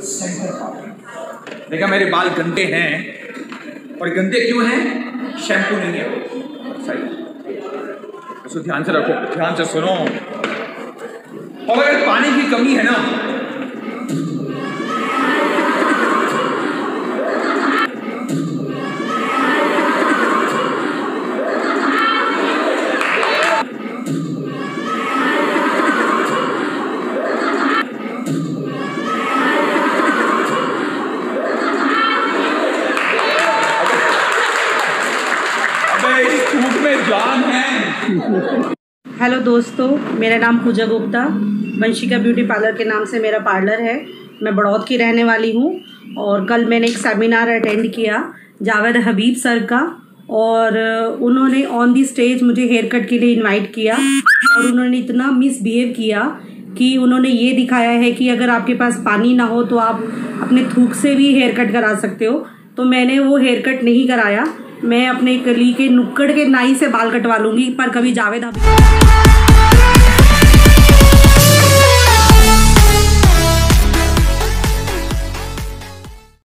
Centre part. देखा मेरे बाल गंदे हैं, और गंदे क्यों हैं? शैम्पू नहीं है सही। इसको ध्यान से रखो, ध्यान से सुनो। और अगर पानी की कमी है ना, जान है। हेलो दोस्तों, मेरा नाम पूजा गुप्ता, वंशिका ब्यूटी पार्लर के नाम से मेरा पार्लर है। मैं बड़ौद की रहने वाली हूँ और कल मैंने एक सेमिनार अटेंड किया जावेद हबीब सर का, और उन्होंने ऑन दी स्टेज मुझे हेयर कट के लिए इनवाइट किया, और उन्होंने इतना मिसबिहेव किया कि उन्होंने ये दिखाया है कि अगर आपके पास पानी ना हो तो आप अपने थूक से भी हेयर कट करा सकते हो। तो मैंने वो हेयर कट नहीं कराया। मैं अपने गली के नुक्कड़ के नाई से बाल कटवा लूँगी, पर कभी जावेद हबीब